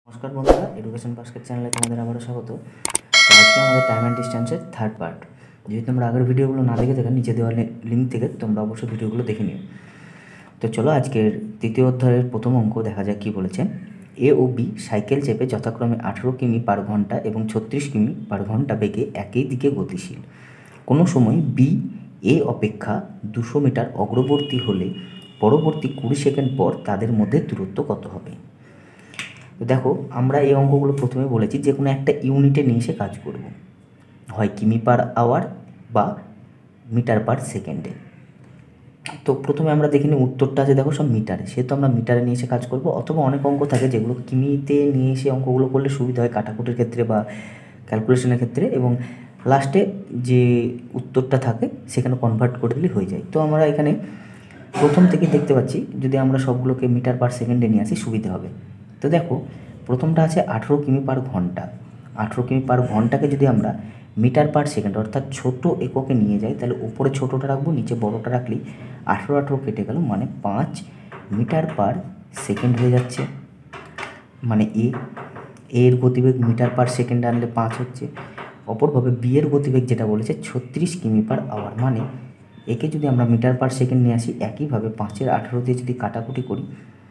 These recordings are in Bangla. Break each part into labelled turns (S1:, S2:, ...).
S1: নমস্কার বন্ধুরা, এডুকেশন বাস্কেট চ্যানেলে তোমাদের আবারও স্বাগত। তো আজকে আমাদের টাইম অ্যান্ড ডিস্টেন্সের থার্ড পার্ট। যদি তোমরা আগের ভিডিওগুলো না দেখে থাকো, নিচে দেওয়া লিঙ্ক থেকে তোমরা অবশ্যই ভিডিওগুলো দেখে নিও। তো চলো আজকের তৃতীয় অধ্যায়ের প্রথম অঙ্ক দেখা যাক কী বলেছে। এ ও বি সাইকেল চেপে যথাক্রমে 18 কিমি পার ঘন্টা এবং 36 কিমি পার ঘন্টা বেগে একই দিকে গতিশীল। কোনো সময় বি এ অপেক্ষা 200 মিটার অগ্রবর্তী হলে পরবর্তী 20 সেকেন্ড পর তাদের মধ্যে দূরত্ব কত হবে। তো দেখো, আমরা এই অঙ্কগুলো প্রথমে বলেছি যে কোনো একটা ইউনিটে নিয়ে এসে কাজ করব, হয় কিমি পার আওয়ার বা মিটার পার সেকেন্ডে। তো প্রথমে আমরা দেখে নিই উত্তরটা আছে, দেখো সব মিটারে, সেহেতু আমরা মিটারে নিয়ে এসে কাজ করব। অথবা অনেক অঙ্ক থাকে যেগুলো কিমিতে নিয়ে এসে অঙ্কগুলো করলে সুবিধা হয় কাটাকুটির ক্ষেত্রে বা ক্যালকুলেশনের ক্ষেত্রে, এবং লাস্টে যে উত্তরটা থাকে সেখানে কনভার্ট করে দিলে হয়ে যায়। তো আমরা এখানে প্রথম থেকে দেখতে পাচ্ছি, যদি আমরা সবগুলোকে মিটার পার সেকেন্ডে নিয়ে আসি সুবিধা হবে। তো দেখো, প্রথমটা আছে 18 কিমি পার ঘন্টা। 18 কিমি পার ঘন্টাকে যদি আমরা মিটার পার সেকেন্ড অর্থাৎ ছোট এককে নিয়ে যাই, তাহলে উপরে ছোটোটা রাখবো, নিচে বড়োটা রাখলেই 18 কেটে গেল, মানে 5 মিটার পার সেকেন্ড হয়ে যাচ্ছে। মানে এর গতিবেগ মিটার পার সেকেন্ড আনলে 5 হচ্ছে। অপরভাবে বি এর গতিবেগ যেটা বলেছে 36 কিমি পার আওয়ার, মানে একে যদি আমরা মিটার পার সেকেন্ড নিয়ে আসি, একইভাবে 5-এর 18 দিয়ে যদি কাটাকুটি করি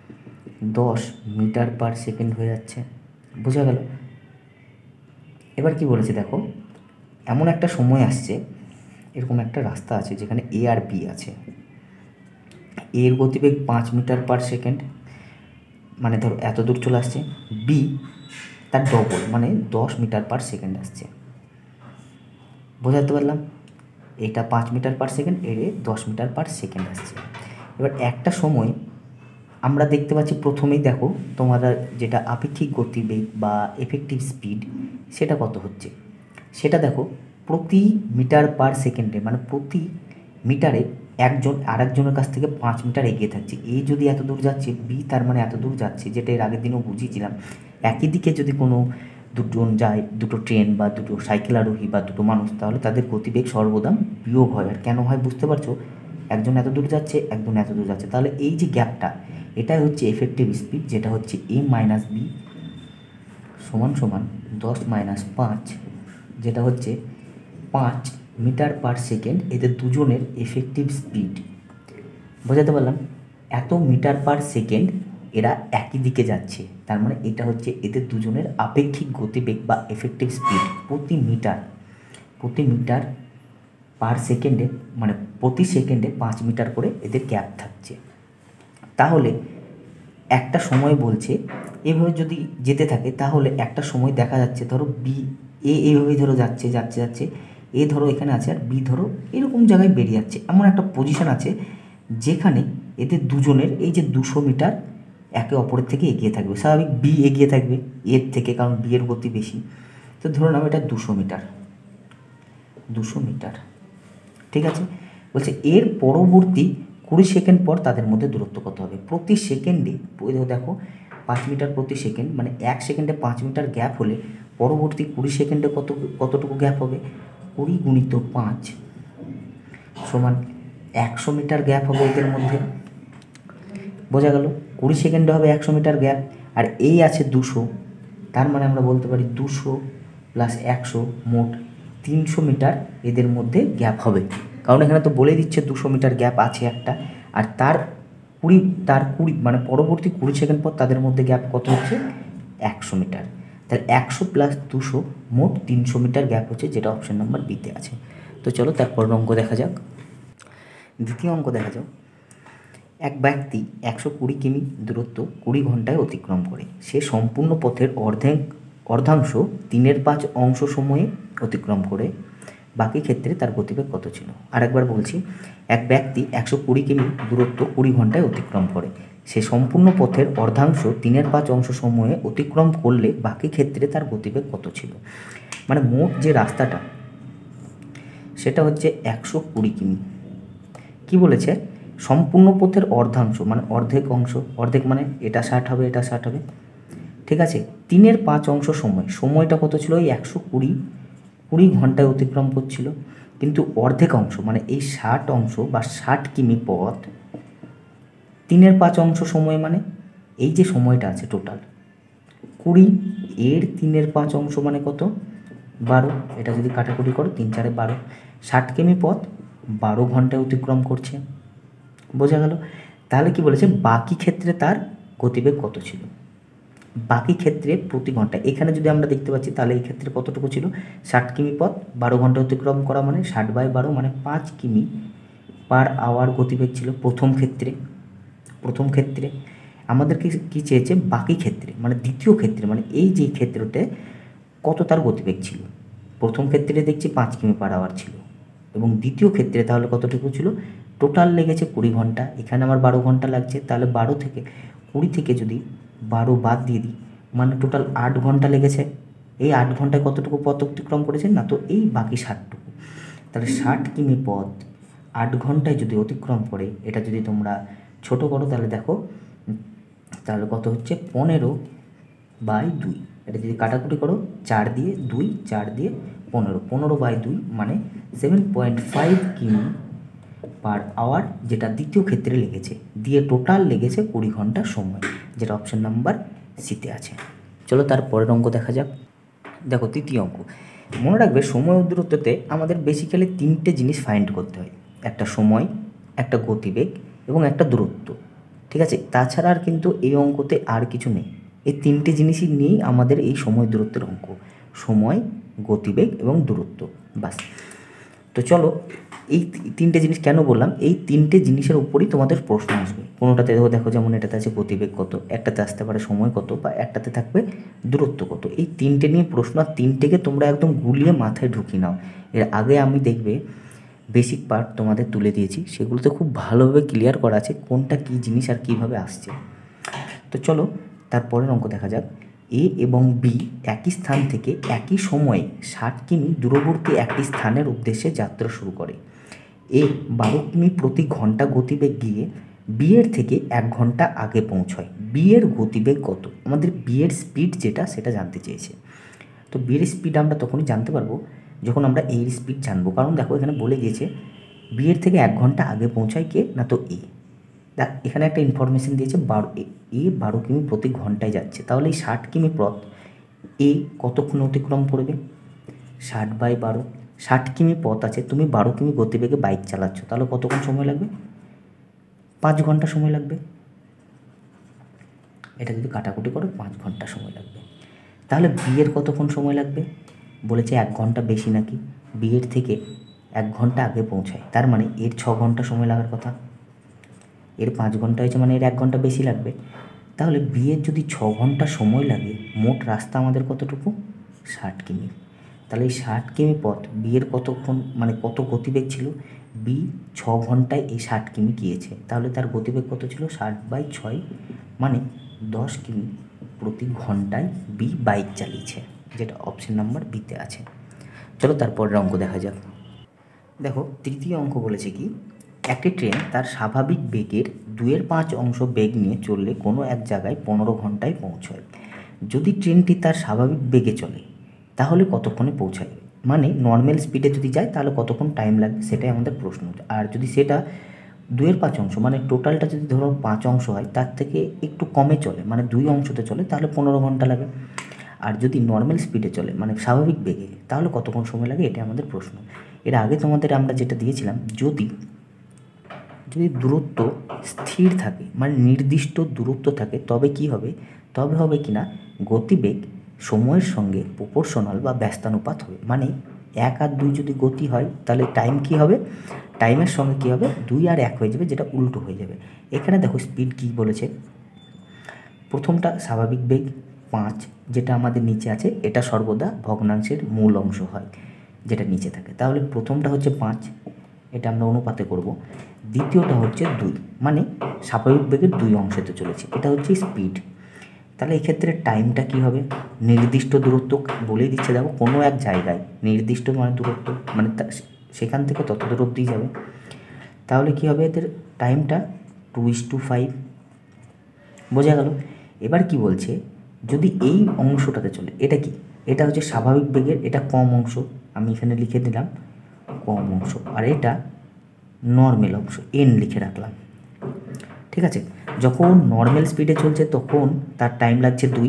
S1: 10 মিটার পার সেকেন্ড হয়ে যাচ্ছে। বোঝা গেল? এবার কি বলেছে দেখো, এমন একটা সময় আসছে, এরকম একটা রাস্তা আছে যেখানে এ আর বি আছে। এর গতিবেগ 5 মিটার পার সেকেন্ড, মানে ধরো এত দূর চলে আসছে। বি তার ডবল, মানে 10 মিটার পার সেকেন্ড আসছে। বোঝাতে পারলাম? এটা 5 মিটার পার সেকেন্ড, এর 10 মিটার পার সেকেন্ড আসছে। এবার একটা সময় আমরা দেখতে পাচ্ছি, প্রথমেই দেখো তোমরা যেটা আপেক্ষিক গতিবেগ বা এফেক্টিভ স্পিড সেটা কত হচ্ছে সেটা দেখো, প্রতি মিটার পার সেকেন্ডে, মানে প্রতি মিটারে একজন আরেকজনের কাছ থেকে 5 মিটার এগিয়ে থাকছে। এ যদি এত দূর যাচ্ছে, বি তার মানে এত দূর যাচ্ছে, যেটা এর আগের দিনও বুঝিয়েছিলাম। একই দিকে যদি কোনো দুজন যায়, দুটো ট্রেন বা দুটো সাইকেল আরোহী বা দুটো মানুষ, তাহলে তাদের গতিবেগ সর্বদা বিয়োগ হয়। আর কেন হয় বুঝতে পারছো? একজন এত দূর যাচ্ছে, একজন এত দূর যাচ্ছে, তাহলে এই যে গ্যাপটা, এটাই হচ্ছে এফেক্টিভ স্পিড, যেটা হচ্ছে এ মাইনাস বি সমান সমান 10 মাইনাস 5, যেটা হচ্ছে 5 মিটার পার সেকেন্ড। এদের দুজনের এফেক্টিভ স্পিড বোঝাতে পারলাম। এত মিটার পার সেকেন্ড এরা একই দিকে যাচ্ছে, তার মানে এটা হচ্ছে এদের দুজনের আপেক্ষিক গতিবেগ বা এফেক্টিভ স্পিড প্রতি মিটার পার সেকেন্ডে, মানে প্রতি সেকেন্ডে 5 মিটার করে এদের গ্যাপ থাকছে। তাহলে একটা সময় বলছে এভাবে যদি যেতে থাকে, তাহলে একটা সময় দেখা যাচ্ছে, ধরো বি এইভাবেই ধরো যাচ্ছে, এ ধরো এখানে আছে, আর বি ধরো এরকম জায়গায় বেরিয়ে যাচ্ছে। এমন একটা পজিশন আছে যেখানে এদের দুজনের এই যে 200 মিটার একে অপরের থেকে এগিয়ে থাকবে। স্বাভাবিক বি এগিয়ে থাকবে এর থেকে, কারণ বি এর গতি বেশি। তো ধরুন আমি এটা 200 মিটার, ঠিক আছে। বলছে এর পরবর্তী 20 সেকেন্ড পর তাদের মধ্যে দূরত্ব কত হবে। প্রতি সেকেন্ডে দেখো 5 মিটার প্রতি সেকেন্ড, মানে 1 সেকেন্ডে 5 মিটার গ্যাপ হলে পরবর্তী 20 সেকেন্ডে কতটুকু গ্যাপ হবে। 20 গুণিত 5 সমান 100 মিটার গ্যাপ হবে এদের মধ্যে। বোঝা গেল? 20 সেকেন্ডে হবে 100 মিটার গ্যাপ, আর এই আছে 200, তার মানে আমরা বলতে পারি 200 প্লাস 100 মোট 300 মিটার এদের মধ্যে গ্যাপ হবে। কারণ এখানে তো বলে দিচ্ছে 200 মিটার গ্যাপ আছে একটা, আর তার 20 মানে পরবর্তী 20 সেকেন্ড পর তাদের মধ্যে গ্যাপ কত হচ্ছে 100 মিটার। তাহলে 100 প্লাস 200 মোট 300 মিটার গ্যাপ হচ্ছে, যেটা অপশন নাম্বার বিতে আছে। তো চলো তারপর অঙ্ক দেখা যাক। দ্বিতীয় অঙ্ক দেখা যাক। এক ব্যক্তি 120 কিমি দূরত্ব 20 ঘন্টায় অতিক্রম করে। সে সম্পূর্ণ পথের অর্ধাংশ 3/5 অংশ সময়ে অতিক্রম করে, বাকি ক্ষেত্রে তার গতিবেগ কত ছিল। আরেকবার বলছি, এক ব্যক্তি 120 কিমি দূরত্ব 20 ঘন্টায় অতিক্রম করে। সে সম্পূর্ণ পথের অর্ধাংশ 3/5 অংশ সময়ে অতিক্রম করলে বাকি ক্ষেত্রে তার গতিবেগ কত ছিল। মানে মোট যে রাস্তাটা সেটা হচ্ছে 120 কিমি। কি বলেছে? সম্পূর্ণ পথের অর্ধাংশ, মানে অর্ধেক অংশ, অর্ধেক মানে এটা 60 হবে, এটা 60 হবে, ঠিক আছে। 3/5 অংশ সময়টা কত ছিল? ওই 120 ঘন্টায় অতিক্রম করছিল। কিন্তু অর্ধেক অংশ মানে এই 60 অংশ বা 60 কিমি পথ 3/5 অংশ সময়, মানে এই যে সময়টা আছে টোটাল 20 এর 3/5 অংশ মানে কত? 12। এটা যদি কাটাকুটি করো 3 4 12। 60 কিমি পথ 12 ঘন্টায় অতিক্রম করছে। বোঝা গেল? তাহলে কি বলেছে, বাকি ক্ষেত্রে তার গতিবেগ কত ছিল? বাকি ক্ষেত্রে প্রতি ঘন্টায়, এখানে যদি আমরা দেখতে পাচ্ছি তাহলে এই ক্ষেত্রে কতটুকু ছিল? 60 কিমি পথ 12 ঘন্টা অতিক্রম করা মানে 60/12 মানে 5 কিমি পার আওয়ার গতিবেগ ছিল প্রথম ক্ষেত্রে। আমাদেরকে কী চেয়েছে? বাকি ক্ষেত্রে মানে দ্বিতীয় ক্ষেত্রে, মানে এই যে ক্ষেত্রতে কত তার গতিবেগ ছিল। প্রথম ক্ষেত্রে দেখছি 5 কিমি পার আওয়ার ছিল, এবং দ্বিতীয় ক্ষেত্রে তাহলে কতটুকু ছিল? টোটাল লেগেছে 20 ঘন্টা, এখানে আমার 12 ঘন্টা লাগছে, তাহলে 12 থেকে 20 থেকে যদি 12 বাদ দিয়ে দিই মানে টোটাল 8 ঘন্টা লেগেছে। এই 8 ঘন্টায় কতটুকু পথ অতিক্রম করেছে? না তো এই বাকি 60টুকু। তাহলে 60 কিমি পথ 8 ঘন্টায় যদি অতিক্রম করে, এটা যদি তোমরা ছোট করো তাহলে দেখো তাহলে কত হচ্ছে? 15/2। এটা যদি কাটাকুটি করো 4 দিয়ে 2, 4 দিয়ে 15, 15/2 মানে 7.5 কিমি পার আওয়ার, যেটা দ্বিতীয় ক্ষেত্রে লেগেছে, দিয়ে টোটাল লেগেছে 20 ঘন্টা সময়, যেটা অপশন নাম্বার সিতে আছে। চলো তার পরের অঙ্ক দেখা যাক। দেখো তৃতীয় অঙ্ক। মনে রাখবে সময় ও দূরত্বতে আমাদের বেসিক্যালি 3টে জিনিস ফাইন্ড করতে হয়, একটা সময়, একটা গতিবেগ এবং একটা দূরত্ব। ঠিক আছে? তাছাড়া আর কিন্তু এই অঙ্কতে আর কিছু নেই। এই 3টে জিনিসই নিয়েই আমাদের এই সময় দূরত্বের অঙ্ক, সময়, গতিবেগ এবং দূরত্ব, বাস। তো চলো, এই 3টে জিনিস কেন বললাম, এই 3টে জিনিসের উপরই তোমাদের প্রশ্ন আসবে। কোনোটাতে দেখো যেমন এটাতে আছে গতিবেগ কত, একটাতে আসতে পারে সময় কত, বা একটাতে থাকবে দূরত্ব কত। এই 3টে নিয়ে প্রশ্ন, আর 3টেকে তোমরা একদম গুলিয়ে মাথায় ঢুকিয়ে নাও। এর আগে আমি দেখবে বেসিক পার্ট তোমাদের তুলে দিয়েছি, সেগুলোতে খুব ভালোভাবে ক্লিয়ার করা আছে কোনটা কী জিনিস আর কীভাবে আসছে। তো চলো তারপরের অঙ্ক দেখা যাক। এ এবং বি একই স্থান থেকে একই সময়ে 60 কিমি দূরবর্তী একটি স্থানের উদ্দেশ্যে যাত্রা শুরু করে। এ 12 কিমি প্রতি ঘন্টা গতিবেগ গিয়ে বি এর থেকে 1 ঘন্টা আগে পৌঁছয়। বি এর গতিবেগ কত? আমাদের বি এর স্পিড যেটা, সেটা জানতে চেয়েছে। তো বি এর স্পিড আমরা তখনই জানতে পারবো যখন আমরা এর স্পিড জানবো, কারণ দেখো এখানে বলে দিয়েছে বি এর থেকে 1 ঘন্টা আগে পৌঁছায় কে? না তো এ। দেখ এখানে একটা ইনফরমেশন দিয়েছে 12 কিমি প্রতি ঘন্টায় যাচ্ছে, তাহলে এই 60 কিমি পথ এ কতক্ষণ অতিক্রম করবে? 60/12। 60 কিমি পথ আছে, তুমি 12 কিমি গতিবেগে বাইক চালাচ্ছ, তাহলে কতক্ষণ সময় লাগবে? 5 ঘন্টা সময় লাগবে। এটা যদি কাটাকুটি করো 5 ঘন্টা সময় লাগবে। তাহলে বিয়ের কতক্ষণ সময় লাগবে? বলেছে 1 ঘন্টা বেশি নাকি, বিয়ের থেকে 1 ঘন্টা আগে পৌঁছায়, তার মানে এর 6 ঘন্টা সময় লাগার কথা। এর 5 ঘন্টা হয়েছে মানে এর 1 ঘন্টা বেশি লাগবে। তাহলে বিয়ের যদি 6 ঘন্টা সময় লাগে, মোট রাস্তা আমাদের কতটুকু? 60 কিমি। তাহলে এই 60 কিমি পথ বিয়ের কতক্ষণ মানে কত গতিবেগ ছিল? বি 6 ঘন্টায় এই 60 কিমি গিয়েছে, তাহলে তার গতিবেগ কত ছিল? 60/6 মানে 10 কিমি প্রতি ঘন্টায় বি বাইক চালিয়েছে, যেটা অপশন নাম্বার বিতে আছে। চলো তারপরের অঙ্ক দেখা যাক। দেখো তৃতীয় অঙ্ক বলেছে কি, একটি ট্রেন তার স্বাভাবিক বেগের 2/5 অংশ বেগ নিয়ে চললে কোনো এক জায়গায় 15 ঘন্টায় পৌঁছয়। যদি ট্রেনটি তার স্বাভাবিক বেগে চলে তাহলে কতক্ষণে পৌঁছায়? মানে নর্মাল স্পিডে যদি যায় তাহলে কতক্ষণ টাইম লাগবে, সেটাই আমাদের প্রশ্ন। আর যদি সেটা 2/5 অংশ মানে টোটালটা যদি ধরো 5 অংশ হয়, তার থেকে একটু কমে চলে মানে 2 অংশতে চলে, তাহলে 15 ঘন্টা লাগে। আর যদি নর্মাল স্পিডে চলে মানে স্বাভাবিক বেগে, তাহলে কতক্ষণ সময় লাগে, এটা আমাদের প্রশ্ন। এর আগে তোমাদের আমরা যেটা দিয়েছিলাম, যদি দূরত্ব স্থির থাকে মানে নির্দিষ্ট দূরত্ব থাকে, তবে কি হবে? তবে হবে কি না, গতিবেগ সময়ের সঙ্গে প্রপোর্শনাল বা ব্যস্তানুপাত হবে। মানে 1 আর 2 যদি গতি হয় তাহলে টাইম কি হবে? টাইমের সঙ্গে কী হবে? 2 আর 1 হয়ে যাবে, যেটা উল্টো হয়ে যাবে। এখানে দেখো স্পিড কী বলেছে, প্রথমটা স্বাভাবিক বেগ 5, যেটা আমাদের নিচে আছে, এটা সর্বদা ভগ্নাংশের মূল অংশ হয়, যেটা নিচে থাকে। তাহলে প্রথমটা হচ্ছে 5, এটা আমরা অনুপাতে করব। দ্বিতীয়টা হচ্ছে 2, মানে স্বাভাবিক বেগের 2 অংশতে চলেছে, এটা হচ্ছে স্পিড। তাহলে এক্ষেত্রে টাইমটা কী হবে? নির্দিষ্ট দূরত্ব বলেই দিচ্ছে, দেখো কোনো এক জায়গায় নির্দিষ্ট মানে দূরত্ব মানে সেখান থেকে তত দূর অবধি যাবে। তাহলে কী হবে এদের টাইমটা? 2:5। বোঝা গেল? এবার কি বলছে, যদি এই অংশটাতে চলে, এটা কি? এটা হচ্ছে স্বাভাবিক বেগের, এটা কম অংশ, আমি এখানে লিখে দিলাম কম অংশ, আর এটা নর্মাল অংশ, এন লিখে রাখলাম। ঠিক আছে? যখন নর্মাল স্পিডে চলছে তখন তার টাইম লাগছে 2,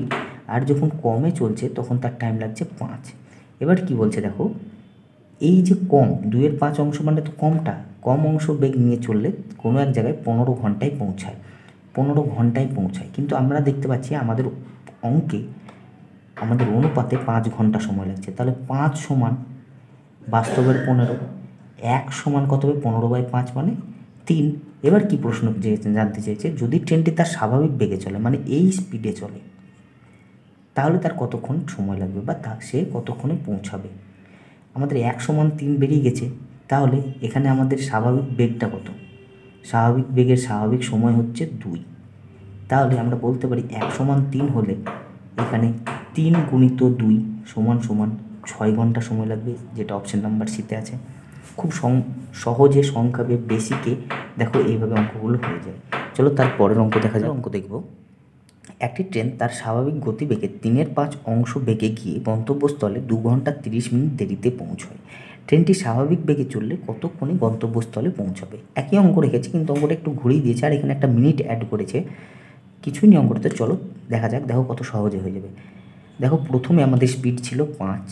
S1: আর যখন কমে চলছে তখন তার টাইম লাগছে 5। এবার কি বলছে দেখো, এই যে কম 2-এর 5 অংশ মানে তো কমটা, কম অংশ বেগ নিয়ে চললে কোনো এক জায়গায় 15 ঘন্টায় পৌঁছায়, 15 ঘন্টায় পৌঁছায়। কিন্তু আমরা দেখতে পাচ্ছি আমাদের অঙ্কে, আমাদের অনুপাতে 5 ঘন্টা সময় লাগছে। তাহলে 5 সমান বাস্তবের 15, 1 সমান কত হবে, 15/5 মানে 3। এবার কি প্রশ্ন জানতে চেয়েছে, যদি ট্রেনটি তার স্বাভাবিক বেগে চলে মানে এই স্পিডে চলে, তাহলে তার কতক্ষণ সময় লাগবে বা সে কতক্ষণে পৌঁছাবে। আমাদের 1 সমান 3 বেরিয়ে গেছে, তাহলে এখানে আমাদের স্বাভাবিক বেগটা কত, স্বাভাবিক বেগের স্বাভাবিক সময় হচ্ছে 2। তাহলে আমরা বলতে পারি 1 সমান 3 হলে এখানে 3 গুণিত 2 সমান 6 ঘন্টা সময় লাগবে, যেটা অপশন নাম্বার সিতে আছে। খুব সহজে সংখ্যা বেসিকে দেখো এইভাবে অঙ্কগুলো হয়ে যায়। চলো তার পরের অঙ্ক দেখা যায়। অঙ্ক দেখব, একটি ট্রেন তার স্বাভাবিক গতিবেগে 3/5 অংশ বেগে গিয়ে গন্তব্যস্থলে 2 ঘন্টা 30 মিনিট দেরিতে পৌঁছয়। ট্রেনটি স্বাভাবিক বেগে চললে কতক্ষণে গন্তব্যস্থলে পৌঁছাবে। একই অঙ্ক রেখেছে, কিন্তু অঙ্কটা একটু ঘুরিয়ে দিয়েছে আর এখানে একটা মিনিট অ্যাড করেছে। কিছুই নিয়ম করতে, চলো দেখা যাক, দেখো কত সহজে হয়ে যাবে। দেখো প্রথমে আমাদের স্পিড ছিল 5,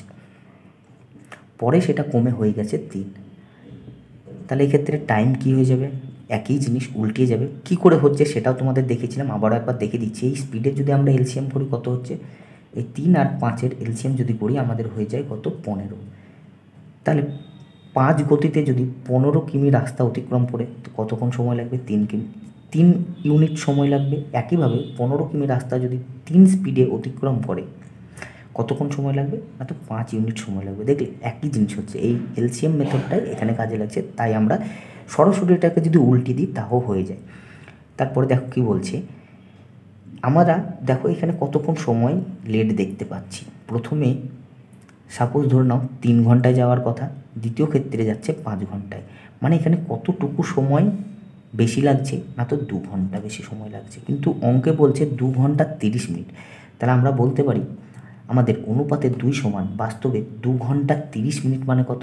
S1: পরে সেটা কমে হয়ে গেছে 3। তাহলে এক্ষেত্রে টাইম কী হয়ে যাবে, একই জিনিস উল্টিয়ে যাবে। কি করে হচ্ছে সেটাও তোমাদের দেখিয়েছিলাম, আবারও একবার দেখে দিচ্ছি। এই স্পিডের যদি আমরা এলসিএম করি কত হচ্ছে, এই 3 আর 5-এর এলসিএম যদি করি আমাদের হয়ে যায় কত, 15। তাহলে 5 গতিতে যদি 15 কিমি রাস্তা অতিক্রম করে তো কতক্ষণ সময় লাগবে, 3 কিমি, 3 ইউনিট সময় লাগবে। একইভাবে 15 কিমি রাস্তা যদি 3 স্পিডে অতিক্রম করে কতক্ষণ সময় লাগবে, না তো 5 ইউনিট সময় লাগবে। দেখলে একই জিনিস হচ্ছে, এই এলসিএম মেথডটাই এখানে কাজে লাগছে। তাই আমরা সরাসরি এটাকে যদি উল্টি দিই তাও হয়ে যায়। তারপরে দেখো কি বলছে, আমরা দেখো এখানে কতক্ষণ সময় লেট দেখতে পাচ্ছি। প্রথমে সাপোজ ধরে নাও 3 ঘন্টায় যাওয়ার কথা, দ্বিতীয় ক্ষেত্রে যাচ্ছে 5 ঘন্টায়। মানে এখানে কতটুকু সময় বেশি লাগছে, না তো 2 ঘন্টা বেশি সময় লাগছে। কিন্তু অঙ্কে বলছে 2 ঘন্টা 30 মিনিট। তাহলে আমরা বলতে পারি আমাদের অনুপাতে 2 সমান বাস্তবে 2 ঘন্টা 30 মিনিট মানে কত,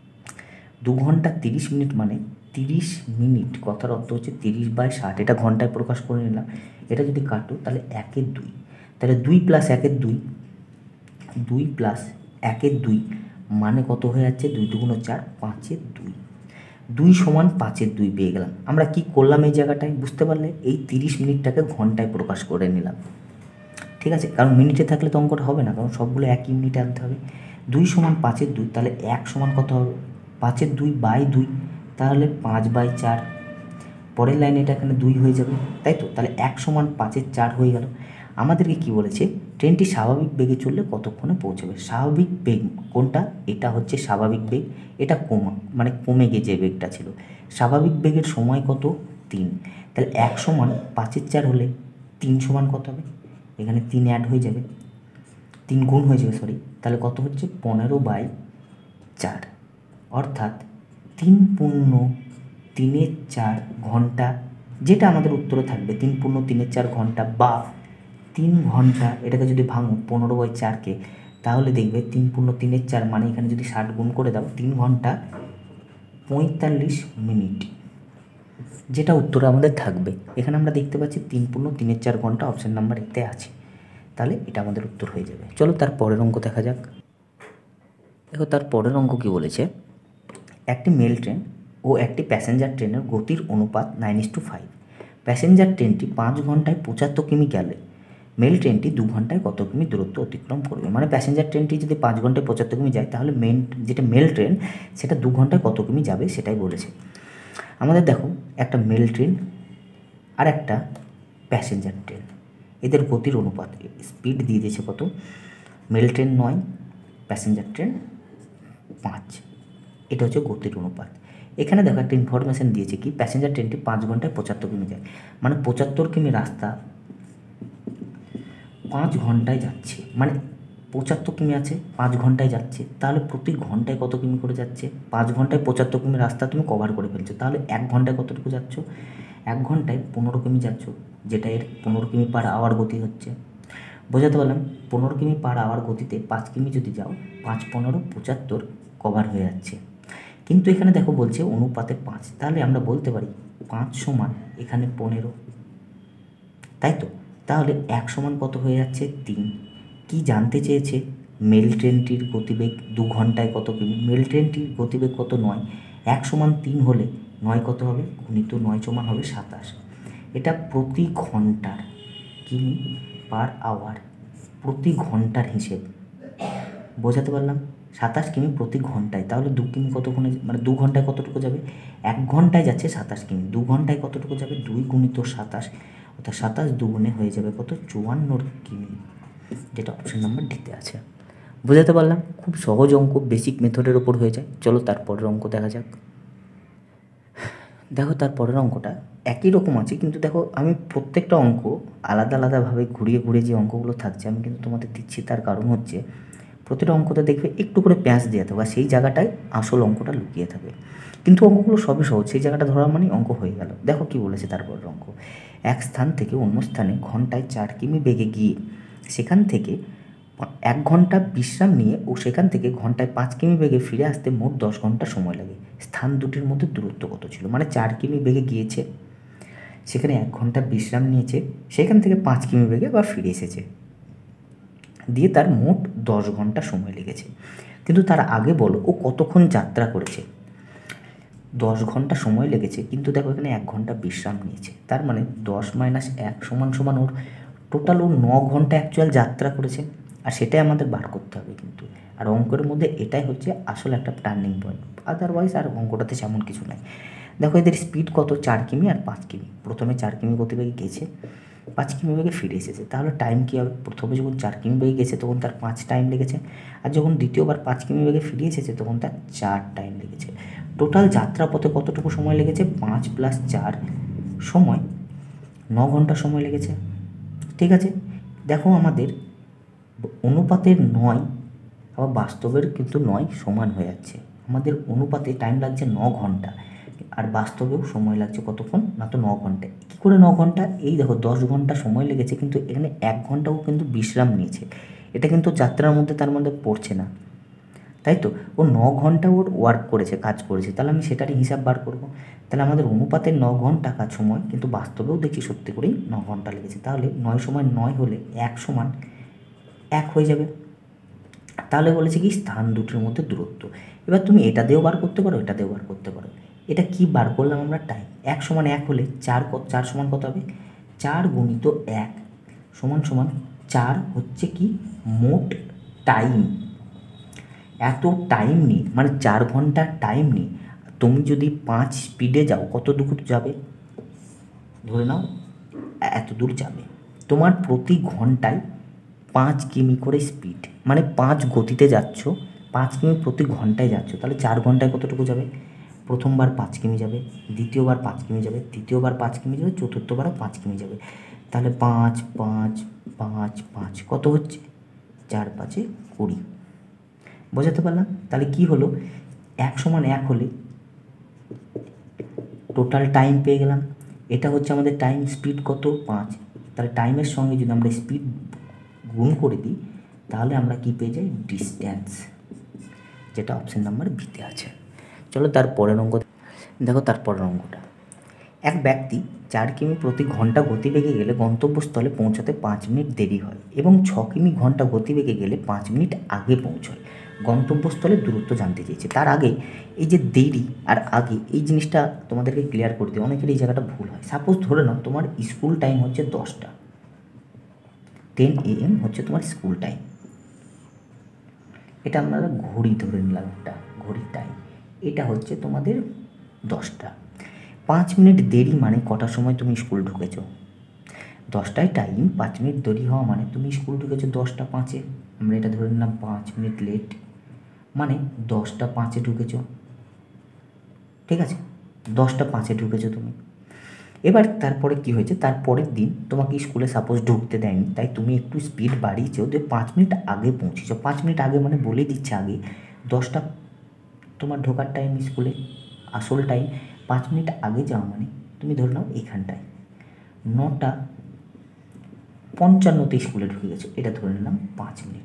S1: 2 ঘন্টা 30 মিনিট মানে 30 মিনিট, কথার অর্থ হচ্ছে 30/60। এটা ঘন্টায় প্রকাশ করে নিলাম। এটা যদি কাটো তাহলে 1-এর 2, তাহলে 2 + 1-এর 2, 2 + 1-এর 2 মানে কত হয়ে যাচ্ছে, 2 × 2 = 4, 5-এর 2, 2 সমান 5-এর 2 পেয়ে গেলাম। আমরা কি করলাম এই জায়গাটায়, বুঝতে পারলে, এই 30 মিনিটটাকে ঘন্টায় প্রকাশ করে নিলাম। ঠিক আছে, কারণ মিনিটে থাকলে তো অঙ্কটা হবে না, কারণ সবগুলো এক ইউনিটে আনতে হবে। 2 সমান 5-এর 2, তাহলে 1 সমান কত হবে, 5-এর 2/2, তাহলে 5/4। পরের লাইনে এটা এখানে 2 হয়ে যাবে, তাই তো। তাহলে 1 সমান 5-এর 4 হয়ে গেল। আমাদেরকে কি বলেছে, ট্রেনটি স্বাভাবিক বেগে চললে কতক্ষণে পৌঁছবে। স্বাভাবিক বেগ কোনটা, এটা হচ্ছে স্বাভাবিক বেগ, এটা কমে গিয়ে যে বেগটা ছিল। স্বাভাবিক বেগের সময় কত, 3। তাহলে 1 সমান 5-এর 4 হলে 3 সমান কত হবে, এখানে 3 অ্যাড হয়ে যাবে, 3 গুণ হয়ে যাবে, তাহলে কত হচ্ছে, 15/4, অর্থাৎ 3 পূর্ণ 3-এর 4 ঘন্টা, যেটা আমাদের উত্তরে থাকবে 3 পূর্ণ 3-এর 4 ঘন্টা বা 3 ঘন্টা। এটাকে যদি ভাঙো 15/4-কে, তাহলে দেখবে 3 পূর্ণ 3-এর 4 মানে এখানে যদি 60 গুণ করে দাও 3 ঘন্টা 45 মিনিট, যেটা উত্তরে আমাদের থাকবে। এখানে আমরা দেখতে পাচ্ছি 3 পূর্ণ 3-এর 4 ঘন্টা অপশান নাম্বার এতে আছে, তাহলে এটা আমাদের উত্তর হয়ে যাবে। চলো তার পরের অঙ্ক দেখা যাক। দেখো তার পরের অঙ্ক কী বলেছে, একটি মেল ট্রেন ও একটি প্যাসেঞ্জার ট্রেনের গতির অনুপাত 9:5। প্যাসেঞ্জার ট্রেনটি 5 ঘন্টায় 75 কিমি গেলে মেল ট্রেনটি 2 ঘন্টায় কত কিমি দূরত্ব অতিক্রম করবে। মানে প্যাসেঞ্জার ট্রেনটি যদি 5 ঘন্টায় 75 কিমি যায়, তাহলে যেটা মেল ট্রেন সেটা 2 ঘন্টায় কত কিমি যাবে সেটাই বলেছে। আমাদের দেখো একটা মেল ট্রেন আর একটা প্যাসেঞ্জার ট্রেন, এদের গতির অনুপাত স্পিড দিয়ে দিয়েছে কত, মেল ট্রেন 9, প্যাসেঞ্জার ট্রেন 5, এটা হচ্ছে গতির অনুপাত। এখানে দেখো একটা ইনফরমেশান দিয়েছে কি, প্যাসেঞ্জার ট্রেনটি 5 ঘন্টায় 75 কিমি যায়, মানে 75 কিমি রাস্তা 5 ঘন্টায় যাচ্ছে, মানে 75 কিমি আছে 5 ঘন্টায় যাচ্ছে, তাহলে প্রতি ঘন্টায় কত কিমি করে যাচ্ছে, 5 ঘন্টায় 75 কিমি রাস্তা তুমি কভার করে ফেলছো, তাহলে 1 ঘন্টায় কতটুকু যাচ্ছ, 1 ঘন্টায় 15 কিমি যাচ্ছ, যেটা এর 15 কিমি পার আওয়ার গতি হচ্ছে। বোঝাতে পারলাম, 15 কিমি পার আওয়ার গতিতে 5 কিমি যদি যাও, 5 15 75 কভার হয়ে যাচ্ছে। কিন্তু এখানে দেখো বলছে অনুপাতে 5, তাহলে আমরা বলতে পারি 5 সমান এখানে 15, তাই তো। তাহলে 1 সমান কত হয়ে যাচ্ছে, 3। কি জানতে চেয়েছে? মেল ট্রেনটির গতিবেগ 2 ঘন্টায় কত কিমি? মেল ট্রেনটির গতিবেগ কত? 9। 1 সমান 3 হলে 9 কত হবে? গুণিত 9 সমান হবে 27। এটা প্রতি ঘন্টার কিমি পার আওয়ার, প্রতি ঘন্টার হিসেব। বোঝাতে পারলাম? 27 কিমি প্রতি ঘন্টায়। তাহলে 2 কিমি কতক্ষণে, মানে 2 ঘন্টায় কতটুকু যাবে? 1 ঘন্টায় যাচ্ছে 27 কিমি, 2 ঘন্টায় কতটুকু যাবে? 2 গুণিত 27, অর্থাৎ 27 দুগুণে হয়ে যাবে কত? 54 কিমি, যেটা অপশন নাম্বার ডিতে আছে। বোঝাতে পারলাম? খুব সহজ অঙ্ক, বেসিক মেথডের ওপর হয়ে যায়। চলো তারপরের অঙ্ক দেখা যাক। দেখো তারপরের অঙ্কটা একই রকম আছে, কিন্তু দেখো আমি প্রত্যেকটা অঙ্ক আলাদা আলাদাভাবে ঘুরিয়ে ঘুরিয়ে যে অঙ্কগুলো থাকছে আমি কিন্তু তোমাদের দিচ্ছি। তার কারণ হচ্ছে প্রতিটা অঙ্কতে দেখবে একটু করে প্যাঁচ দেওয়া থাকবে, আর সেই জায়গাটায় আসল অঙ্কটা লুকিয়ে থাকবে। কিন্তু অঙ্কগুলো সবই সহজ, সেই জায়গাটা ধরা মানে অঙ্ক হয়ে গেল। দেখো কি বলেছে তারপরের অঙ্ক। এক স্থান থেকে অন্য স্থানে ঘন্টায় 4 কিমি বেগে গিয়ে সেখান থেকে 1 ঘন্টা বিশ্রাম নিয়ে ও সেখান থেকে ঘন্টায় 5 কিমি বেগে ফিরে আসতে মোট 10 ঘন্টা সময় লাগে। স্থান দুটির মধ্যে দূরত্ব কত ছিল? মানে 4 কিমি বেগে গিয়েছে, সেখানে 1 ঘন্টা বিশ্রাম নিয়েছে, সেখান থেকে 5 কিমি বেগে আবার ফিরে এসেছে, দিয়ে তার মোট 10 ঘন্টা সময় লেগেছে। কিন্তু তার আগে বলো ও কতক্ষণ যাত্রা করেছে? 10 ঘন্টা সময় লেগেছে, কিন্তু দেখো এখানে 1 ঘন্টা বিশ্রাম নিয়েছে। তার মানে 10 - 1 সমান সমান ওর টোটাল ও 9 ঘন্টা অ্যাকচুয়াল যাত্রা করেছে, আর সেটাই আমাদের বার করতে হবে কিন্তু। আর অঙ্কের মধ্যে এটাই হচ্ছে আসল একটা টার্নিং পয়েন্ট, আদারওয়াইজ আর অঙ্কটাতে তেমন কিছু নাই। দেখো এদের স্পিড কত? 4 কিমি আর 5 কিমি। প্রথমে 4 কিমি গতিবেগে গেছে, 5 কিমি বেগে ফিরে এসেছে। তাহলে টাইম কী হবে? প্রথমে যখন 4 কিমি বেগে গেছে তখন তার 5 টাইম লেগেছে, আর যখন দ্বিতীয়বার 5 কিমি বেগে ফিরে এসেছে তখন তার 4 টাইম লেগেছে। টোটাল যাত্রাপথে কতটুকু সময় লেগেছে? 5 + 4 সময় 9 ঘন্টা সময় লেগেছে। ঠিক আছে, দেখো আমাদের অনুপাতের 9 আবার বাস্তবের কিন্তু 9 সমান হয়ে যাচ্ছে। আমাদের অনুপাতে টাইম লাগছে 9 ঘন্টা, আর বাস্তবেও সময় লাগছে কতক্ষণ? না তো 9 ঘন্টা। কী করে 9 ঘন্টা? এই দেখো 10 ঘন্টা সময় লেগেছে, কিন্তু এখানে 1 ঘন্টাও কিন্তু বিশ্রাম নিয়েছে। এটা কিন্তু যাত্রার মধ্যে তার মধ্যে পড়ছে না, তাই তো? ও 9 ঘন্টা ওর ওয়ার্ক করেছে, কাজ করেছে, তাহলে আমি সেটারই হিসাব বার করব। তাহলে আমাদের অনুপাতের 9 ঘন্টা কাজ সময়, কিন্তু বাস্তবেও দেখছি সত্যি করেই 9 ঘন্টা লেগেছে। তাহলে 9 সমান 9 হলে 1 সমান 1 হয়ে যাবে। তাহলে বলেছে কি? স্থান দুটির মধ্যে দূরত্ব। এবার তুমি এটা দিয়েও বার করতে পারো, এটা দিয়েও বার করতে পারো। এটা কি বার করলাম আমরা? টাইম। 1 সমান 1 হলে 4 সমান কত হবে? 4 গুণিত 1 সমান সমান 4 হচ্ছে কি? মোট টাইম। এত টাইম নিয়ে, মানে 4 ঘন্টার টাইম নিয়ে তুমি যদি 5 স্পিডে যাও, কত দূর যাবে? ধরে নাও এত দূর যাবে। তোমার প্রতি ঘন্টায় 5 কিমি করে স্পিড, মানে 5 গতিতে যাচ্ছ, 5 কিমি প্রতি ঘন্টায় যাচ্ছ, তাহলে 4 ঘন্টায় কতটুকু যাবে? প্রথমবার 5 কিমি যাবে, দ্বিতীয়বার 5 কিমি যাবে, তৃতীয়বার 5 কিমি যাবে, চতুর্থবারও 5 কিমি যাবে। তাহলে 5 5 5 5 কত হচ্ছে? 4 × 5 = 20। বোঝাতে পারলাম? তাহলে কি হলো? 1 সমান 1 হলে টোটাল টাইম পেয়ে গেলাম। এটা হচ্ছে আমাদের টাইম। স্পিড কত? 5। তাহলে টাইমের সঙ্গে যদি আমরা স্পিড গুণ করে দিই তাহলে আমরা কি পেয়ে যাই? ডিস্ট্যান্স, যেটা অপশন নাম্বার বিতে আছে। চলো তারপরের অঙ্ক দেখো। তারপরের অঙ্কটা, এক ব্যক্তি 4 কিমি প্রতি ঘন্টা গতিবেগে গেলে গন্তব্যস্থলে পৌঁছাতে 5 মিনিট দেরি হয়, এবং 6 কিমি ঘন্টা গতিবেগে গেলে 5 মিনিট আগে পৌঁছয়। গন্তব্যস্থলের দূরত্ব জানতে চেয়েছে। তার আগে এই যে দেরি আর আগে, এই জিনিসটা তোমাদেরকে ক্লিয়ার করে দিই, অনেকের এই জায়গাটা ভুল হয়। সাপোজ ধরে নাও তোমার স্কুল টাইম হচ্ছে 10টা, 10 AM হচ্ছে তোমার স্কুল টাইম। এটা আমরা ঘড়ি ধরে নিলাম, একটা ঘড়ির টাইম। এটা হচ্ছে তোমাদের 10টা। 5 মিনিট দেরি মানে কটার সময় তুমি স্কুল ঢুকেছ? 10টায় টাইম, 5 মিনিট দেরি হওয়া মানে তুমি স্কুল ঢুকেছো 10টা 5-এ। আমরা এটা ধরে নিলাম 5 মিনিট লেট, মানে 10টা 5-এ ঢুকেছো। ঠিক আছে, 10টা 5-এ ঢুকেছো তুমি। এবার তারপরে কি হয়েছে? তার পরের দিন তোমাকে স্কুলে সাপোজ ঢুকতে দেয়নি, তাই তুমি একটু স্পিড বাড়িয়েছো, যে 5 মিনিট আগে পৌঁছেছো। 5 মিনিট আগে মানে বলে দিচ্ছে আগে। 10টা তোমার ঢোকার টাইম স্কুলে, আসল টাইম। 5 মিনিট আগে যাওয়া মানে তুমি ধরে নাও এখানটায় 9:55 স্কুলে ঢুকে গেছো, এটা ধরে নিলাম 5 মিনিট,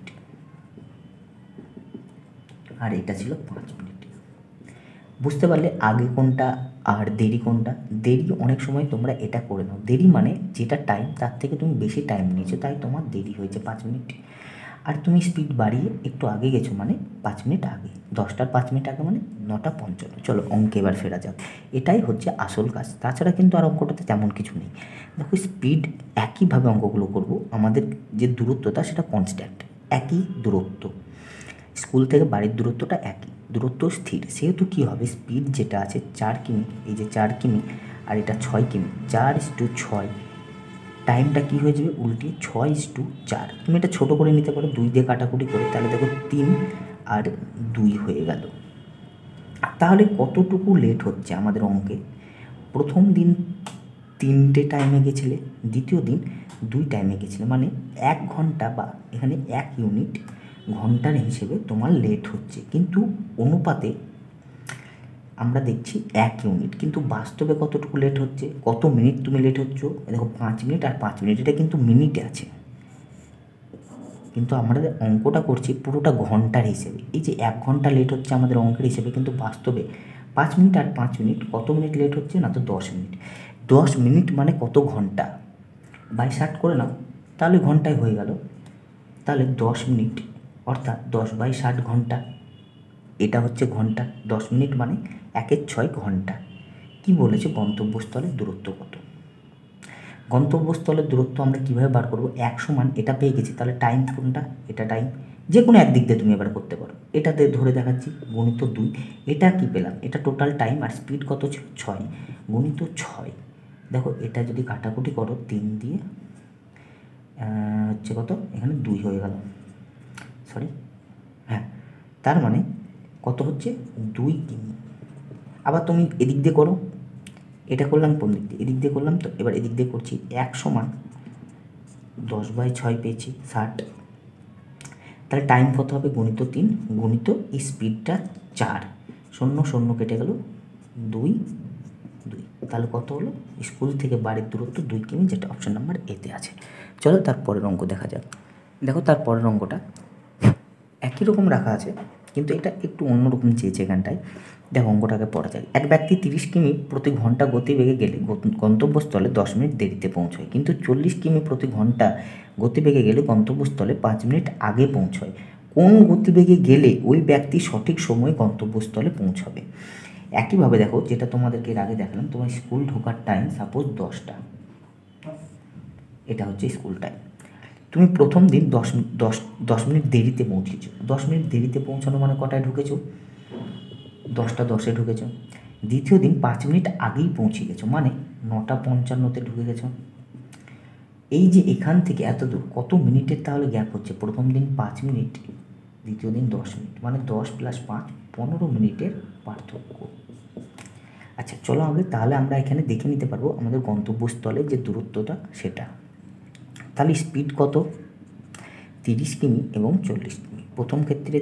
S1: আর এটা ছিল 5 মিনিট। বুঝতে পারলে আগে কোনটা আর দেরি কোনটা? দেরি অনেক সময় তোমরা এটা করে নাও, দেরি মানে যেটা টাইম তার থেকে তুমি বেশি টাইম নিয়েছো, তাই তোমার দেরি হয়েছে 5 মিনিট। আর তুমি স্পিড বাড়িয়ে একটু আগে গেছো মানে 5 মিনিট আগে, 10টার 5 মিনিট আগে মানে 9:55। চলো অঙ্কে এবার ফেরা যাক। এটাই হচ্ছে আসল কাজ, তাছাড়া কিন্তু আর অঙ্কটাতে তেমন কিছু নেই। দেখো স্পিড একইভাবে অঙ্কগুলো করব, আমাদের যে দূরত্বটা সেটা কনস্ট্যান্ট, একই দূরত্ব, স্কুল থেকে বাড়ির দূরত্বটা একই, দূরত্ব স্থির, সেহেতু কী হবে, স্পিড যেটা আছে 4 কিমি, এই যে 4 কিমি আর এটা 6 কিমি, 4:6, টাইমটা কী হয়ে যাবে উল্টে 6:4। তুমি এটা ছোটো করে নিতে পারো 2 দিয়ে কাটাকুটি করে, তাহলে দেখো 3 আর 2 হয়ে গেল। তাহলে কতটুকু লেট হচ্ছে আমাদের অঙ্কে, প্রথম দিন 3টে টাইমে গেছিলে, দ্বিতীয় দিন 2 টাইমে গেছিলে, মানে 1 ঘন্টা বা এখানে 1 ইউনিট ঘন্টার হিসেবে তোমার লেট হচ্ছে, কিন্তু অনুপাতে আমরা দেখছি 1 ইউনিট, কিন্তু বাস্তবে কতটুকু লেট হচ্ছে, কত মিনিট তুমি লেট হচ্ছ, দেখো 5 মিনিট আর 5 মিনিট, এটা কিন্তু মিনিটে আছে, কিন্তু আমরা অঙ্কটা করছি পুরোটা ঘন্টার হিসেবে। এই যে 1 ঘন্টা লেট হচ্ছে আমাদের অঙ্কের হিসেবে, কিন্তু বাস্তবে 5 মিনিট আর 5 মিনিট, কত মিনিট লেট হচ্ছে না তো 10 মিনিট। 10 মিনিট মানে কত ঘন্টা, বাই 60 করে নাও, তাহলে ঘন্টায় হয়ে গেল। তাহলে 10 মিনিট অর্থাৎ 10/60 ঘন্টা, এটা হচ্ছে ঘন্টা। 10 মিনিট মানে 1/6 ঘন্টা। কি বলেছে, গন্তব্যস্থলের দূরত্ব কত। গন্তব্যস্থলের দূরত্ব আমরা কীভাবে বার করবো, 1 সমান এটা পেয়ে গেছি, তাহলে টাইম কোনটা, এটা টাইম, যে কোনো একদিক দিয়ে তুমি এবার করতে পারো, এটাতে ধরে দেখাচ্ছি গুণিত 2, এটা কি পেলাম, এটা টোটাল টাইম, আর স্পিড কত ছিল 6 গুণিত 6। দেখো এটা যদি কাটাকুটি করো 3 দিয়ে হচ্ছে কত, এখানে 2 হয়ে গেল, সরি হ্যাঁ, তার মানে কত হচ্ছে 2 কিমি। আবার তুমি এদিক দিয়ে করো, এটা করলাম কোন দিক দিয়ে, এদিক দিয়ে করলাম, তো এবার এদিক দিয়ে করছি, 1 সমান 10/6 পেয়েছি 60, তাহলে টাইম কত হবে গুণিত 3 গুণিত এই স্পিডটা 4, 0 0 কেটে গেল 2 2, তাহলে কত হলো, স্কুল থেকে বাড়ির দূরত্ব 2 কিমি, যেটা অপশন নাম্বার এতে আছে। চলো তারপরের অঙ্ক দেখা যাক। দেখো তারপরের অঙ্কটা একই রকম রাখা আছে, কিন্তু এটা একটু অন্যরকম চেয়েছে এখানটায়। দেখো অঙ্কটাকে পড়া যায়, এক ব্যক্তি 30 কিমি প্রতি ঘন্টা গতিবেগে গেলে গন্তব্যস্থলে 10 মিনিট দেরিতে পৌঁছয়, কিন্তু 40 কিমি প্রতি ঘন্টা গতিবেগে গেলে গন্তব্যস্থলে 5 মিনিট আগে পৌঁছয়। কোন গতিবেগে গেলে ওই ব্যক্তি সঠিক সময়ে গন্তব্যস্থলে পৌঁছবে। একইভাবে দেখো, যেটা তোমাদেরকে এর আগে দেখালাম, তোমার স্কুল ঢোকার টাইম সাপোজ 10টা, এটা হচ্ছে স্কুল টাইম, তুমি প্রথম দিন 10 মিনিট দেরিতে পৌঁছেছো। 10 মিনিট দেরিতে পৌঁছানো মানে কটায় ঢুকেছো, 10:10 ঢুকেছো। দ্বিতীয় দিন 5 মিনিট আগেই পৌঁছে গেছো, মানে 9:55 ঢুকে গেছো। এই যে এখান থেকে এত দূর কত মিনিটের তাহলে গ্যাপ হচ্ছে, প্রথম দিন 5 মিনিট, দ্বিতীয় দিন 10 মিনিট, মানে 10 + 5 15 মিনিটের পার্থক্য। আচ্ছা চলো তাহলে আমরা এখানে দেখে নিতে পারবো আমাদের গন্তব্যস্থলের যে দূরত্বটা সেটা। তাহলে স্পিড কত, 30 কিমি এবং 40 কিমি, প্রথম ক্ষেত্রে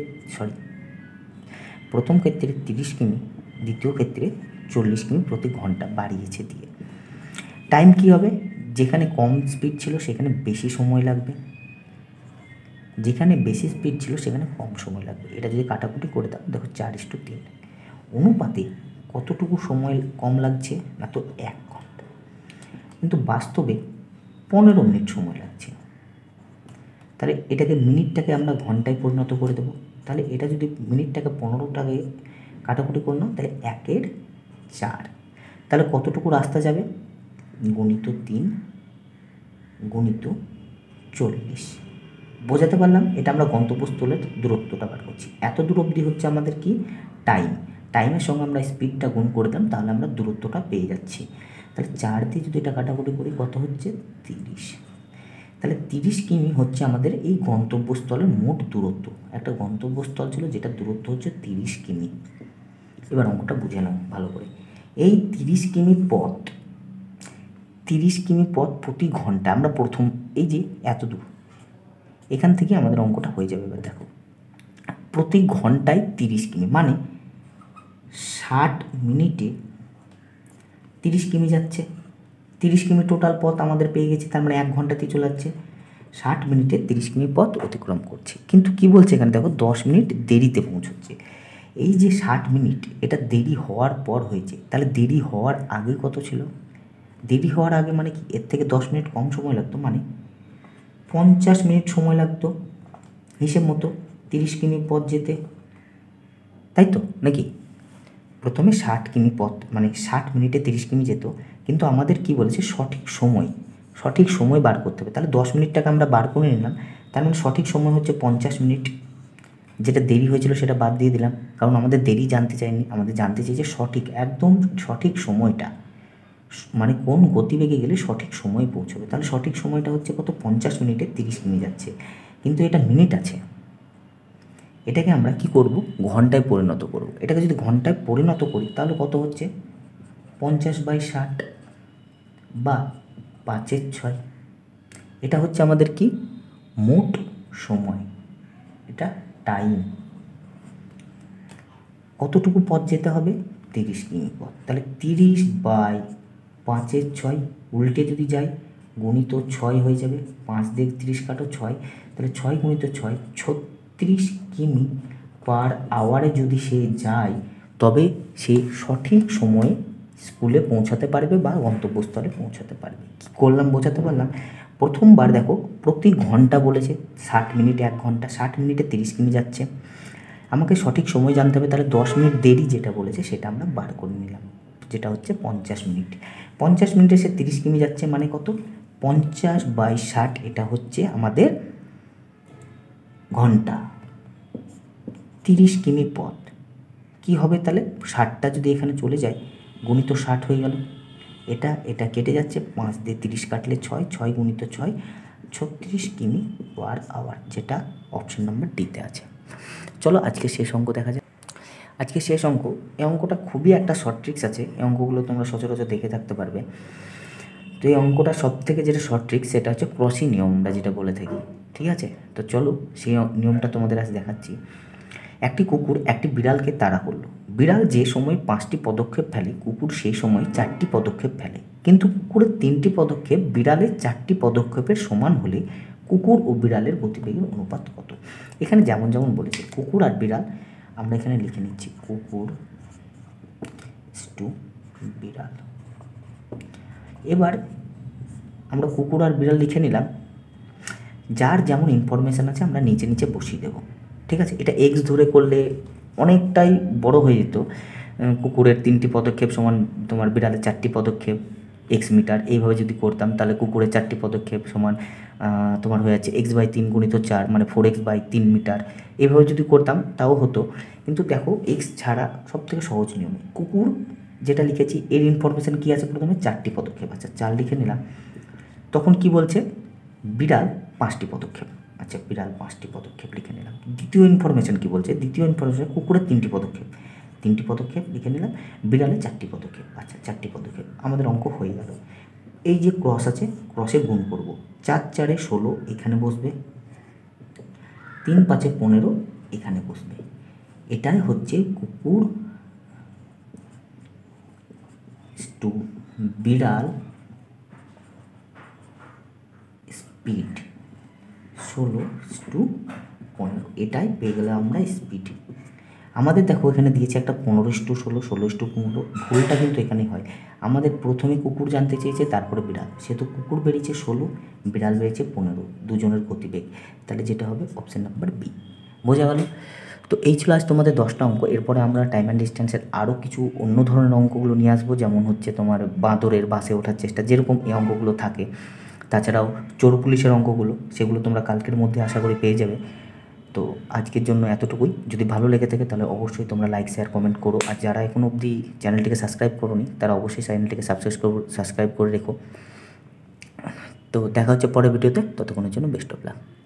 S1: 30 কিমি, দ্বিতীয় ক্ষেত্রে 40 কিমি প্রতি ঘন্টা বাড়িয়েছে দিয়ে। টাইম কী হবে, যেখানে কম স্পিড ছিল সেখানে বেশি সময় লাগবে, যেখানে বেশি স্পিড ছিল সেখানে কম সময় লাগবে। এটা যদি কাটাকুটি করে দাও, দেখো 4:3, অনুপাতে কতটুকু সময় কম লাগছে না তো 1 ঘন্টা, কিন্তু বাস্তবে 15 মিনিট সময় লাগছে। তাহলে এটাকে মিনিটটাকে আমরা ঘন্টায় পরিণত করে দেবো, তাহলে এটা যদি মিনিটটাকে 15টাকে কাটাকুটি করে নাও, তাহলে 1/4, তাহলে কতটুকু রাস্তা যাবে, গুণিত 3 গুণিত 40। বোঝাতে পারলাম, এটা আমরা গন্তব্যস্থলের দূরত্বটা বার করছি। এত দূর অবধি হচ্ছে আমাদের কি টাইম, টাইমের সঙ্গে আমরা স্পিডটা গুণ করে দিলাম, তাহলে আমরা দূরত্বটা পেয়ে যাচ্ছি। তাহলে 4 দিয়ে যদি এটা কাটাকুটি করি কত হচ্ছে 30, তাহলে 30 কিমি হচ্ছে আমাদের এই গন্তব্যস্থলের মোট দূরত্ব। একটা গন্তব্যস্থল ছিল যেটা দূরত্ব হচ্ছে 30 কিমি। এবার অঙ্কটা বুঝে নাও ভালো করে, এই 30 কিমি পথ প্রতি ঘন্টা, আমরা প্রথম এই যে এত দূর, এখান থেকে আমাদের অঙ্কটা হয়ে যাবে। এবার দেখো প্রতি ঘন্টায় 30 কিমি মানে 60 মিনিটে 30 কিমি যাচ্ছে, 30 কিমি টোটাল পথ আমাদের পেয়ে গেছি, তার মানে 1 ঘন্টাতেই চলে যাচ্ছে। 60 মিনিটে 30 কিমি পথ অতিক্রম করছে, কিন্তু কি বলছে এখানে দেখো 10 মিনিট দেরিতে পৌঁছচ্ছে। এই যে 60 মিনিট এটা দেরি হওয়ার পর হয়েছে, তাহলে দেরি হওয়ার আগে কত ছিল, দেরি হওয়ার আগে মানে কি এর থেকে 10 মিনিট কম সময় লাগতো, মানে 50 মিনিট সময় লাগতো। হিসেব মতো 30 কিমি পথ যেতে, তাই তো নাকি? প্রথমে 60 কিমি পথ মানে 60 মিনিটে 30 কিমি যেত, কিন্তু আমাদের কি বলেছে সঠিক সময় বার করতে হবে। তাহলে 10 মিনিটটাকে আমরা বার করে নিলাম, তার মানে সঠিক সময় হচ্ছে 50 মিনিট। যেটা দেরি হয়েছিল সেটা বাদ দিয়ে দিলাম, কারণ আমাদের দেরি জানতে চাইনি, আমাদের জানতে চাইছে একদম সঠিক সময়টা, মানে কোন গতিবেগে গেলে সঠিক সময়ে পৌঁছবে। তাহলে সঠিক সময়টা হচ্ছে কত? 50 মিনিটে 30 কিমি যাচ্ছে, কিন্তু এটা মিনিট আছে। এটাকে আমরা কি করব? ঘন্টায় পরিণত করব। এটাকে যদি ঘন্টায় পরিণত করি তাহলে কত হচ্ছে? 50/60 বা 5/6। এটা হচ্ছে আমাদের কি? মোট সময়, এটা টাইম। কতটুকু পথ যেতে হবে? 30 কিমি পথ। তাহলে 30/5/6 উল্টে যদি যাই, গুণিত 6 হয়ে যাবে, 5 দিয়ে 30 কাটো 6, তাহলে 6 গুণিত 6 36 কিমি পার আওয়ারে যদি সে যায়, তবে সে সঠিক সময়ে স্কুলে পৌঁছাতে পারবে বা গন্তব্যস্থলে পৌঁছাতে পারবে। কী করলাম বোঝাতে পারলাম? প্রথমবার দেখো প্রতি ঘন্টা বলেছে, 60 মিনিটে 1 ঘন্টা, 60 মিনিটে 30 কিমি যাচ্ছে। আমাকে সঠিক সময় জানতে হবে, তাহলে 10 মিনিট দেরি যেটা বলেছে সেটা আমরা বার করে নিলাম, যেটা হচ্ছে 50 মিনিট। 50 মিনিটে সে 30 কিমি যাচ্ছে, মানে কত? 50/60, এটা হচ্ছে আমাদের ঘন্টা। 30 কিমি পথ কি হবে? তাহলে 60টা যদি এখানে চলে যায়, গুণিত 60 হয়ে গেল, এটা কেটে যাচ্ছে, 5 দিয়ে 30 কাটলে 6, 6 গুণিত 6 36 কিমি পার আওয়ার, যেটা অপশন নাম্বার ডিতে আছে। চলো আজকে শেষ অঙ্ক দেখা যায়। আজকে শেষ অঙ্ক, এই অঙ্কটা খুবই একটা শর্ট ট্রিক্স আছে, এই অঙ্কগুলো তোমরা সচরাচর দেখে থাকতে পারবে। তো এই অঙ্কটা সবথেকে যেটা শর্ট ট্রিক্স সেটা হচ্ছে ক্রসি নিয়ম, আমরা যেটা বলে থাকি, ঠিক আছে? তো চলো সেই নিয়মটা তোমাদের আজ দেখাচ্ছি। একটি কুকুর একটি বিড়ালকে তাড়া করলো। বিড়াল যে সময় 5টি পদক্ষেপ ফেলে, কুকুর সেই সময় 4টি পদক্ষেপ ফেলে, কিন্তু কুকুরের 3টি পদক্ষেপ বিড়ালের 4টি পদক্ষেপের সমান হলে কুকুর ও বিড়ালের গতিবেগের অনুপাত কত? এখানে যেমন যেমন বলেছে কুকুর আর বিড়াল, আমরা এখানে লিখে নিচ্ছি কুকুর টু বিড়াল। এবার আমরা কুকুর আর বিড়াল লিখে নিলাম, যার যেমন ইনফরমেশান আছে আমরা নিচে নিচে বসিয়ে দেবো, ঠিক আছে? এটা এক্স ধরে করলে অনেকটাই বড় হয়ে যেত। কুকুরের 3টি পদক্ষেপ সমান তোমার বিড়ালের 4টি পদক্ষেপ এক্স মিটার, এইভাবে যদি করতাম তাহলে কুকুরের 4টি পদক্ষেপ সমান তোমার হয়ে যাচ্ছে x/3 গুণিত 4, মানে 4x/3 মিটার। এইভাবে যদি করতাম তাও হতো, কিন্তু দেখো এক্স ছাড়া সবথেকে সহজ নিয়ম, কুকুর যেটা লিখেছি এর ইনফরমেশান কী আছে? প্রথমে 4টি পদক্ষেপ, আচ্ছা 4 লিখে নিলাম। তখন কি বলছে? বিড়াল 5টি পদক্ষেপ, আচ্ছা বিড়াল 5টি পদক্ষেপ লিখে নিলাম। দ্বিতীয় ইনফরমেশান কী বলছে? দ্বিতীয় ইনফরমেশান কুকুরের 3টি পদক্ষেপ, 3টি পদক্ষেপ লিখে নিলাম। বিড়ালের 4টি পদক্ষেপ, আচ্ছা 4টি পদক্ষেপ, আমাদের অঙ্ক হয়ে গেল। এই যে ক্রস আছে, ক্রসে গুণ করব, 4 4 16 এখানে বসবে, 3 5 15 এখানে বসবে। এটাই হচ্ছে কুকুর টু বিড়াল স্পিড 16:15, এটাই পেয়ে গেলে আমরা স্পিড। আমাদের দেখো এখানে দিয়েছে একটা 15:16, 16:15, ভুলটা কিন্তু এখানেই হয়। আমাদের প্রথমে কুকুর জানতে চেয়েছে, তারপরে বিড়াল, সেহেতু কুকুর বেরিয়েছে 16, বিড়াল বেরিয়েছে 15, দুজনের গতিবেগ, তাহলে যেটা হবে অপশান নাম্বার বি। বোঝা গেল? তো এই ছিল আজ তোমাদের 10টা অঙ্ক। এরপরে আমরা টাইম অ্যান্ড ডিস্টেন্সের আরও কিছু অন্য ধরনের অঙ্কগুলো নিয়ে আসবো, যেমন হচ্ছে তোমার বাঁদরের বাসে ওঠার চেষ্টা, যেরকম এই অঙ্কগুলো থাকে। তাছাড়াও চোর পুলিশের অঙ্কগুলো, সেগুলো তোমরা কালকের মধ্যে আশা করি পেয়ে যাবে। তো আজকের জন্য এতটুকুই। যদি ভালো লেগে থাকে তাহলে অবশ্যই তোমরা লাইক শেয়ার কমেন্ট করো, আর যারা এখনও অবধি চ্যানেলটিকে সাবস্ক্রাইব করোনি তারা অবশ্যই চ্যানেলটিকে সাবস্ক্রাইব করে রেখো। তো দেখা হচ্ছে পরের ভিডিওতে, ততক্ষণের জন্য বেস্ট অফ লাক।